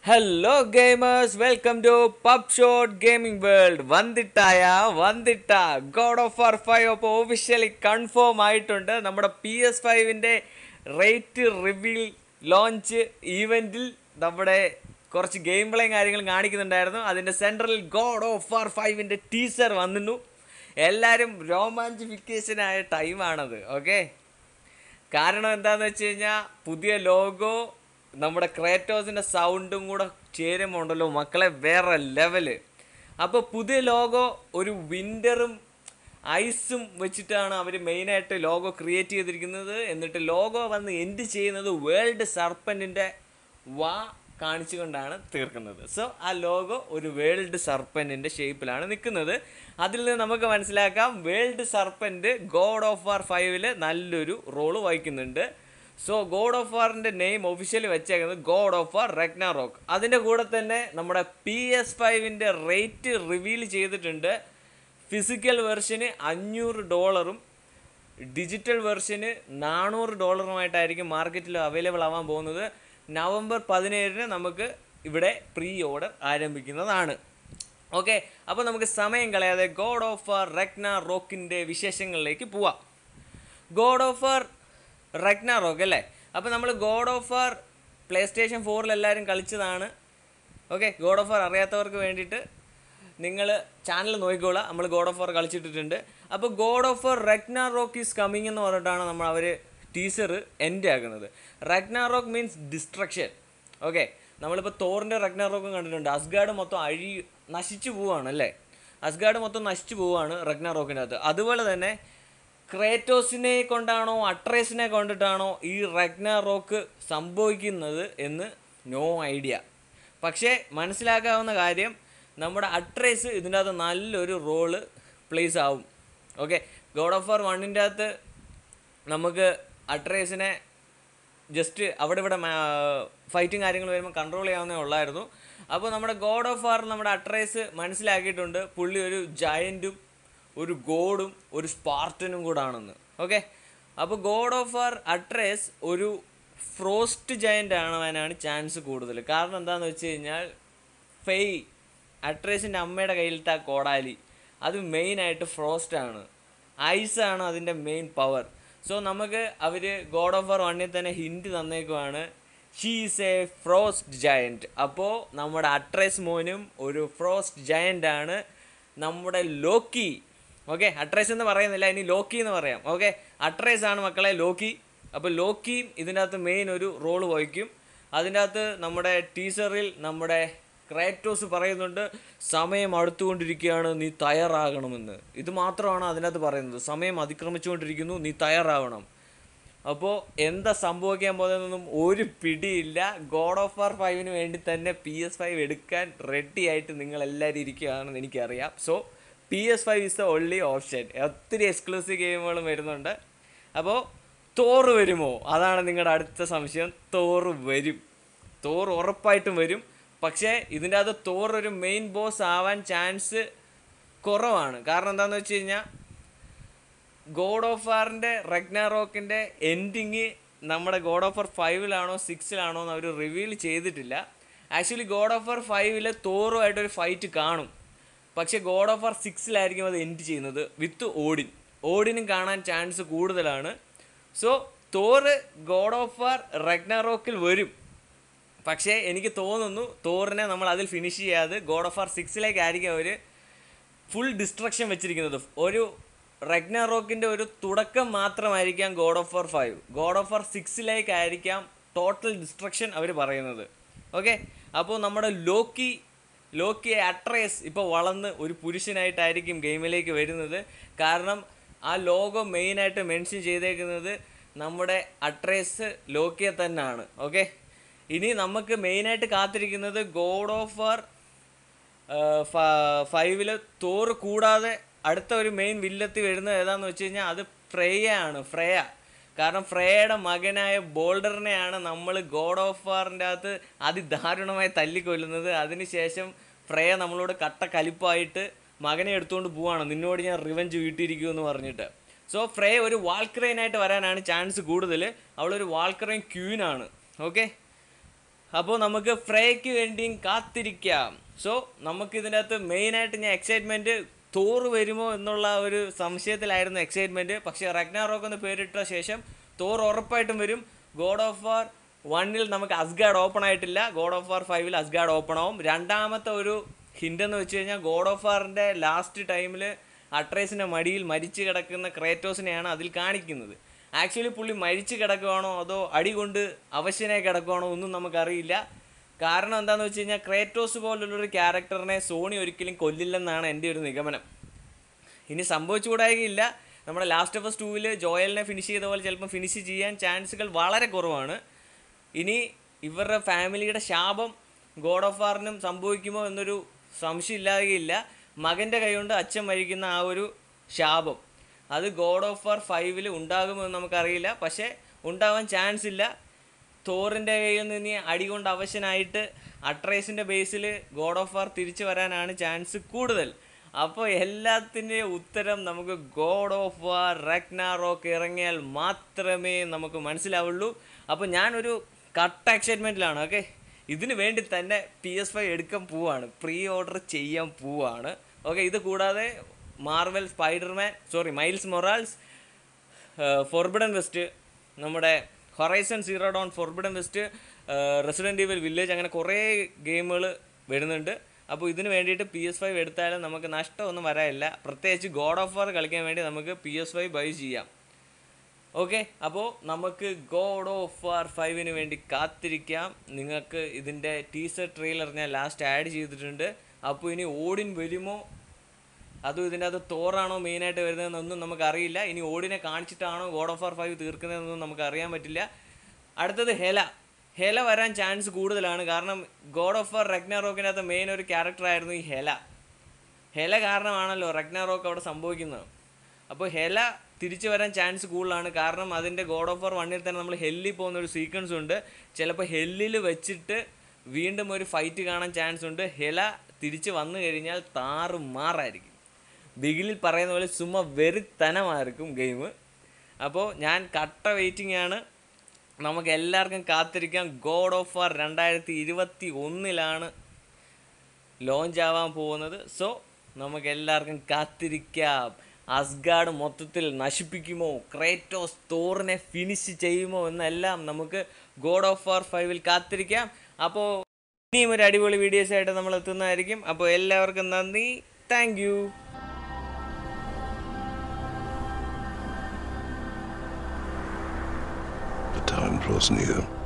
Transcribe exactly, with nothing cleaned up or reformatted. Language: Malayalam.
Hello gamers, welcome to Pubshot Gaming World. വന്നിട്ടായ വന്നിട്ട God of War ഫൈവ് അപ്പോൾ ഒഫീഷ്യലി കൺഫേം ആയിട്ടുണ്ട്. നമ്മുടെ പി എസ് ഫൈവിൻ്റെ റേറ്റ് റിവീൽ ലോഞ്ച് ഈവൻറ്റിൽ നമ്മുടെ കുറച്ച് ഗെയിം പ്ലേയും കാര്യങ്ങളും കാണിക്കുന്നുണ്ടായിരുന്നു. അതിൻ്റെ സെൻട്രൽ ഗോഡ് ഓഫ് വാർ ഫൈവിൻ്റെ ടീസർ വന്നിരുന്നു. എല്ലാവരും രോമാഞ്ചിഫിക്കേഷനായ ടൈമാണത്. ഓക്കെ, കാരണം എന്താണെന്ന് വെച്ച് കഴിഞ്ഞാൽ പുതിയ ലോഗോ നമ്മുടെ ക്രേറ്റോസിൻ്റെ സൗണ്ടും കൂടെ ചേരുമുണ്ടല്ലോ മക്കളെ, വേറെ ലെവല്. അപ്പോൾ പുതിയ ലോഗോ ഒരു വിൻ്ററും ഐസും വെച്ചിട്ടാണ് അവർ മെയിനായിട്ട് ലോഗോ ക്രിയേറ്റ് ചെയ്തിരിക്കുന്നത്. എന്നിട്ട് ലോഗോ വന്ന് എൻഡ് ചെയ്യുന്നത് വേൾഡ് സർപ്പൻറ്റിൻ്റെ വാ കാണിച്ചുകൊണ്ടാണ് തീർക്കുന്നത്. സോ ആ ലോഗോ ഒരു വേൾഡ് സർപ്പൻറ്റിൻ്റെ ഷേപ്പിലാണ് നിൽക്കുന്നത്. അതിൽ നിന്ന് നമുക്ക് മനസ്സിലാക്കാം world serpent God of war ഫൈവിൽ നല്ലൊരു റോള് വഹിക്കുന്നുണ്ട്. സോ ഗോഡ് ഓഫ് വാറിൻ്റെ നെയിം ഒഫീഷ്യലി വെച്ചേക്കുന്നത് ഗോഡ് ഓഫ് വാർ റാഗ്നാറോക്ക്. അതിൻ്റെ കൂടെ തന്നെ നമ്മുടെ പി എസ് ഫൈവിൻ്റെ റേറ്റ് റിവീൽ ചെയ്തിട്ടുണ്ട്. ഫിസിക്കൽ വെർഷന് അഞ്ഞൂറ് ഡോളറും ഡിജിറ്റൽ വെർഷന് നാനൂറ് ഡോളറുമായിട്ടായിരിക്കും മാർക്കറ്റിൽ അവൈലബിൾ ആവാൻ പോകുന്നത്. നവംബർ പതിനേഴിന് നമുക്ക് ഇവിടെ പ്രീ ഓർഡർ ആരംഭിക്കുന്നതാണ്. ഓക്കെ, അപ്പോൾ നമുക്ക് സമയം കളയാതെ ഗോഡ് ഓഫ് വാർ റാഗ്നാറോക്കിൻ്റെ വിശേഷങ്ങളിലേക്ക് പോവാം. ഗോഡ് ഓഫ് വാർ റാഗ്നാറോക്ക് അല്ലേ. അപ്പോൾ നമ്മൾ God of war PlayStation ഫോറിൽ എല്ലാവരും കളിച്ചതാണ്. ഓക്കെ, ഗോഡ് ഓഫ് വാർ അറിയാത്തവർക്ക് വേണ്ടിയിട്ട് നിങ്ങൾ ചാനൽ നോക്കിക്കോളാം, നമ്മൾ ഗോഡ് ഓഫ് വാർ കളിച്ചിട്ടിട്ടുണ്ട്. അപ്പോൾ God of war Ragnarok is coming എന്ന് പറഞ്ഞിട്ടാണ് നമ്മൾ അവർ ടീസർ എൻഡ് ആക്കുന്നത്. റാഗ്നാറോക്ക് മീൻസ് ഡിസ്ട്രക്ഷൻ. ഓക്കെ, നമ്മളിപ്പോൾ തോറിൻ്റെ റാഗ്നാറോക്കും കണ്ടിട്ടുണ്ട്. അസ്ഗാർഡ് മൊത്തം അഴി നശിച്ചു പോവുകയാണ് അല്ലേ, അസ്ഗാർഡ് മൊത്തം നശിച്ചു പോവുകയാണ് റാഗ്നാറോക്കിൻ്റെ അകത്ത്. അതുപോലെ തന്നെ ക്രേറ്റോസിനെ കൊണ്ടാണോ അട്രേസിനെ കൊണ്ടിട്ടാണോ ഈ റാഗ്നാറോക്ക് സംഭവിക്കുന്നത് എന്ന് നോ ഐഡിയ. പക്ഷേ മനസ്സിലാക്കാവുന്ന കാര്യം നമ്മുടെ അട്രേസ് ഇതിൻ്റെ അകത്ത് നല്ലൊരു റോള് പ്ലേസ് ആവും. ഓക്കെ, ഗോഡ് ഓഫ് വാർ വണ്ണിൻ്റെ അകത്ത് നമുക്ക് അട്രേസിനെ ജസ്റ്റ് അവിടെ ഇവിടെ ഫൈറ്റും കാര്യങ്ങൾ വരുമ്പോൾ കൺട്രോൾ ചെയ്യാവുന്നേ ഉള്ളായിരുന്നു. അപ്പോൾ നമ്മുടെ ഗോഡ് ഓഫ് വാർ നമ്മുടെ അട്രേസ് മനസ്സിലാക്കിയിട്ടുണ്ട് പുള്ളി ഒരു ജയൻറ്റും ഒരു ഗോഡും ഒരു സ്പാർട്ടനും കൂടാണെന്ന്. ഓക്കെ, അപ്പോൾ ഗോഡ് ഓഫ് വാർ അട്രേസ് ഒരു ഫ്രോസ്റ്റ് ജയൻ്റ് ആണവനാണ് ചാൻസ് കൂടുതൽ. കാരണം എന്താണെന്ന് വെച്ച് കഴിഞ്ഞാൽ ഫെയ് അട്രേസിൻ്റെ അമ്മയുടെ കയ്യിലത്തെ ആ കോടാലി അത് മെയിനായിട്ട് ഫ്രോസ്റ്റാണ്, ഐസാണ് അതിൻ്റെ മെയിൻ പവർ. സോ നമുക്ക് അവർ ഗോഡ് ഓഫ് വാർ വണ്ണിൽ തന്നെ ഹിൻറ്റ് തന്നേക്കുവാണ്, she is a frost giant. അപ്പോൾ നമ്മുടെ അട്രേസ് മോനും ഒരു ഫ്രോസ്റ്റ് ജയൻ്റ് ആണ്. നമ്മുടെ ലോക്കി, ഓക്കെ, അട്രേസ് എന്ന് പറയുന്നില്ല, ഇനി ലോക്കി എന്ന് പറയാം. ഓക്കെ, അട്രേസ് ആണ് മക്കളെ ലോക്കി. അപ്പോൾ ലോക്കിയും ഇതിൻ്റെ അകത്ത് മെയിൻ ഒരു റോള് വഹിക്കും. അതിൻ്റെ അകത്ത് നമ്മുടെ ടീസറിൽ നമ്മുടെ ക്രേറ്റോസ് പറയുന്നുണ്ട് സമയം അടുത്തുകൊണ്ടിരിക്കുകയാണ്, നീ തയ്യാറാകണമെന്ന്. ഇത് മാത്രമാണ് അതിനകത്ത് പറയുന്നത്, സമയം അതിക്രമിച്ചുകൊണ്ടിരിക്കുന്നു, നീ തയ്യാറാവണം. അപ്പോൾ എന്താ സംഭവിക്കാൻ പോകുന്നതെന്നൊന്നും ഒരു പിടിയില്ല. ഗോഡ് ഓഫ് വാർ ഫൈവിന് വേണ്ടി തന്നെ പി എസ് ഫൈവ് എടുക്കാൻ റെഡി ആയിട്ട് നിങ്ങളെല്ലാവരും ഇരിക്കുകയാണെന്ന് എനിക്കറിയാം. So P S five is the only option. ഒത്തിരി എക്സ്ക്ലൂസീവ് ഗെയിമുകളും വരുന്നുണ്ട്. അപ്പോൾ തോറ് വരുമോ, അതാണ് നിങ്ങളുടെ അടുത്ത സംശയം. തോറ് വരും, തോറ് ഉറപ്പായിട്ടും വരും. പക്ഷേ ഇതിൻ്റെ അകത്ത് തോർ ഒരു മെയിൻ ബോസ് ആവാൻ ചാൻസ് കുറവാണ്. കാരണം എന്താണെന്ന് വെച്ച് കഴിഞ്ഞാൽ ഗോഡ് ഓഫ് വാറിൻ്റെ റാഗ്നാറോക്കിൻ്റെ എൻഡിങ് നമ്മുടെ ഗോഡ് ഓഫ് വാർ ഫൈവിലാണോ സിക്സിലാണോ എന്ന് അവർ റിവീൽ ചെയ്തിട്ടില്ല. ആക്ച്വലി ഗോഡ് ഓഫ് വാർ ഫൈവിൽ തോറുമായിട്ടൊരു ഫൈറ്റ് കാണും, പക്ഷേ ഗോഡ് ഓഫ് വാർ സിക്സിലായിരിക്കും അത് എൻഡ് ചെയ്യുന്നത് വിത്ത് ഓഡിൻ. ഓഡിനും കാണാൻ ചാൻസ് കൂടുതലാണ്. So Thor God of war റാഗ്നാറോക്കിൽ വരും. പക്ഷേ എനിക്ക് തോന്നുന്നു തോറിനെ നമ്മൾ അതിൽ ഫിനിഷ് ചെയ്യാതെ ഗോഡ് ഓഫ് വാർ സിക്സിലേക്കായിരിക്കും അവർ ഫുൾ ഡിസ്ട്രക്ഷൻ വെച്ചിരിക്കുന്നത്. ഒരു റാഗ്നാറോക്കിൻ്റെ ഒരു തുടക്കം മാത്രമായിരിക്കാം God of war five. God of war സിക്സിലേക്കായിരിക്കാം ടോട്ടൽ ഡിസ്ട്രക്ഷൻ അവർ പറയുന്നത്. ഓക്കെ, അപ്പോൾ നമ്മുടെ ലോക്കി ലോക്കി അട്രേസ് ഇപ്പോൾ വളർന്ന് ഒരു പുരുഷനായിട്ടായിരിക്കും ഗെയിമിലേക്ക് വരുന്നത്. കാരണം ആ ലോഗോ മെയിനായിട്ട് മെൻഷൻ ചെയ്തേക്കുന്നത് നമ്മുടെ അട്രേസ് ലോക്കിയെ തന്നെയാണ്. ഓക്കെ, ഇനി നമുക്ക് മെയിനായിട്ട് കാത്തിരിക്കുന്നത് ഗോഡ് ഓഫ് വാർ ഫൈവില് തോറ് കൂടാതെ അടുത്ത ഒരു മെയിൻ വില്ലത്തി വരുന്നത് ഏതാണെന്ന് വെച്ച് കഴിഞ്ഞാൽ അത് ഫ്രേയ ആണ്. ഫ്രേയ, കാരണം ഫ്രേയയുടെ മകനായ ബോൾഡറിനെയാണ് നമ്മൾ ഗോഡ് ഓഫ് വാറിൻ്റെ അകത്ത് അതിദാരുണമായി തല്ലിക്കൊല്ലുന്നത്. അതിനുശേഷം ഫ്രേയ നമ്മളോട് കട്ട കലിപ്പായിട്ട് മകനെ എടുത്തുകൊണ്ട് പോവാണ്, നിന്നോട് ഞാൻ റിവഞ്ച് വീട്ടിയിരിക്കുമെന്ന് പറഞ്ഞിട്ട്. സോ ഫ്രേയ ഒരു വാൾക്രൈനായിട്ട് വരാനാണ് ചാൻസ് കൂടുതൽ. അവളൊരു വാൾക്രൈൻ ക്യൂനാണ്. ഓക്കെ, അപ്പോൾ നമുക്ക് ഫ്രേക്ക് വേണ്ടിയും കാത്തിരിക്കാം. സോ നമുക്ക് ഇതിനകത്ത് മെയിനായിട്ട് ഞാൻ എക്സൈറ്റ്മെൻറ്റ് തോർ വരുമോ എന്നുള്ള ഒരു സംശയത്തിലായിരുന്നു എക്സൈറ്റ്മെൻറ്റ്. പക്ഷേ റഗ്നാറോക്ക് എന്ന് പേരിട്ട ശേഷം തോർ ഉറപ്പായിട്ടും വരും. ഗോഡ് ഓഫ് വാർ വണ്ണിൽ നമുക്ക് അസ്ഗാർഡ് ഓപ്പൺ ആയിട്ടില്ല, ഗോഡ് ഓഫ് വാർ ഫൈവിൽ അസ്ഗാർഡ് ഓപ്പൺ ആവും. രണ്ടാമത്തെ ഒരു ഹിൻ്റ് എന്ന് വെച്ച് കഴിഞ്ഞാൽ ഗോഡ് ഓഫ് വാറിൻ്റെ ലാസ്റ്റ് ടൈമിൽ അട്രേസിൻ്റെ മടിയിൽ മരിച്ചു കിടക്കുന്ന ക്രേറ്റോസിനെയാണ് അതിൽ കാണിക്കുന്നത്. ആക്ച്വലി പുള്ളി മരിച്ചു കിടക്കുവാണോ അതോ അടി കൊണ്ട് അവശനായി കിടക്കുവാണോ ഒന്നും നമുക്കറിയില്ല. കാരണം എന്താണെന്ന് വെച്ച് കഴിഞ്ഞാൽ ക്രേറ്റോസ് പോലുള്ളൊരു ക്യാരക്ടറിനെ സോണി ഒരിക്കലും കൊല്ലില്ലെന്നാണ് എൻ്റെ ഒരു നിഗമനം. ഇനി സംഭവിച്ചുകൂടായികയില്ല. നമ്മുടെ ലാസ്റ്റ് ഓഫ് അസ് ടൂവിൽ ജോയലിനെ ഫിനിഷ് ചെയ്ത പോലെ ചിലപ്പോൾ ഫിനിഷ് ചെയ്യാൻ ചാൻസുകൾ വളരെ കുറവാണ്. ഇനി ഇവരുടെ ഫാമിലിയുടെ ശാപം ഗോഡ് ഓഫ് വാറിനും സംഭവിക്കുമോ എന്നൊരു സംശയം ഇല്ലാതെയില്ല. മകൻ്റെ കൈകൊണ്ട് അച്ഛൻ മരിക്കുന്ന ആ ഒരു ശാപം അത് ഗോഡ് ഓഫ് വാർ ഫൈവിൽ ഉണ്ടാകുമോ എന്ന് നമുക്കറിയില്ല. പക്ഷേ ഉണ്ടാവാൻ ചാൻസ് ഇല്ല. തോറിൻ്റെ കയ്യിൽ നിന്ന് അടി കൊണ്ട് അവശനായിട്ട് അട്രേസിൻ്റെ ബേസിൽ ഗോഡ് ഓഫ് വാർ തിരിച്ചു വരാനാണ് ചാൻസ് കൂടുതൽ. അപ്പോൾ എല്ലാത്തിൻ്റെയും ഉത്തരം നമുക്ക് ഗോഡ് ഓഫ് വാർ റാഗ്നാറോക്ക് ഇറങ്ങിയാൽ മാത്രമേ നമുക്ക് മനസ്സിലാവുള്ളൂ. അപ്പോൾ ഞാനൊരു കട്ട എക്സൈറ്റ്മെൻറ്റിലാണ്. ഓക്കെ, ഇതിന് വേണ്ടി തന്നെ പി എസ് ഫൈവ് എടുക്കാൻ പോവാണ്, പ്രീ ഓർഡർ ചെയ്യാൻ പോവാണ്. ഓക്കെ, ഇത് കൂടാതെ Marvel Spiderman sorry Miles Morales, forbidden west, നമ്മുടെ Horizon zero dawn, forbidden west, resident evil village, അങ്ങനെ കുറേ ഗെയിമുകൾ വരുന്നുണ്ട്. അപ്പോൾ ഇതിന് വേണ്ടിയിട്ട് പി എസ് ഫൈവ് എടുത്താലും നമുക്ക് നഷ്ടമൊന്നും വരാനില്ല. പ്രത്യേകിച്ച് ഗോഡ് ഓഫ് വാർ കളിക്കാൻ വേണ്ടി നമുക്ക് പി എസ് ഫൈവ് ബൈ ചെയ്യാം. ഓക്കെ, അപ്പോൾ നമുക്ക് ഗോഡ് ഓഫ് വാർ ഫൈവിന് വേണ്ടി കാത്തിരിക്കാം. നിങ്ങൾക്ക് ഇതിൻ്റെ ടീസർ ട്രെയിലർ ഞാൻ ലാസ്റ്റ് ആഡ് ചെയ്തിട്ടുണ്ട്. അപ്പോൾ ഇനി ഓഡിൻ വരുമോ അതും ഇതിൻ്റെ അത് തോറാണോ മെയിനായിട്ട് വരുന്നതെന്നൊന്നും നമുക്കറിയില്ല. ഇനി ഓഡിനെ കാണിച്ചിട്ടാണോ ഗോഡ് ഓഫ് വാർ ഫൈവ് തീർക്കുന്നതെന്നൊന്നും നമുക്ക് അറിയാൻ പറ്റില്ല. അടുത്തത് ഹെല. ഹെല വരാൻ ചാൻസ് കൂടുതലാണ്. കാരണം ഗോഡ് ഓഫ് വാർ റഗ്നാറോക്കിനകത്ത് മെയിൻ ഒരു ക്യാരക്ടറായിരുന്നു ഈ ഹെല. ഹെല കാരണമാണല്ലോ റഗ്നാറോക്ക് അവിടെ സംഭവിക്കുന്നത്. അപ്പോൾ ഹെല തിരിച്ചു വരാൻ ചാൻസ് കൂടുതലാണ്. കാരണം അതിൻ്റെ ഗോഡ് ഓഫ് വാർ വണ്ണിൽ തന്നെ നമ്മൾ ഹെല്ലിൽ പോകുന്നൊരു സീക്വൻസ് ഉണ്ട്. ചിലപ്പോൾ ഹെല്ലിൽ വെച്ചിട്ട് വീണ്ടും ഒരു ഫൈറ്റ് കാണാൻ ചാൻസ് ഉണ്ട്. ഹെല തിരിച്ച് വന്നു കഴിഞ്ഞാൽ താറ് മാറായിരിക്കും. ബിഗിലിൽ പറയുന്ന പോലെ ചുമ്മാ വെറിത്തനമായിരിക്കും ഗെയിം. അപ്പോൾ ഞാൻ കട്ട വെയിറ്റിംഗ് ആണ്. നമുക്ക് എല്ലാവർക്കും കാത്തിരിക്കാം. ഗോഡ് ഓഫ് വാർ രണ്ടായിരത്തി ഇരുപത്തി ഒന്നിലാണ് ലോഞ്ച് ആവാൻ പോകുന്നത്. സോ നമുക്ക് എല്ലാവർക്കും കാത്തിരിക്കാം. അസ്ഗാർഡ് മൊത്തത്തിൽ നശിപ്പിക്കുമോ, ക്രേറ്റോസ് തോറിനെ ഫിനിഷ് ചെയ്യുമോ എന്നെല്ലാം നമുക്ക് ഗോഡ് ഓഫ് വാർ ഫൈവിൽ കാത്തിരിക്കാം. അപ്പോൾ ഇനിയും ഒരു അടിപൊളി വീഡിയോസായിട്ട് നമ്മൾ എത്തുന്നതായിരിക്കും. അപ്പോൾ എല്ലാവർക്കും നന്ദി, thank you. The time draws near.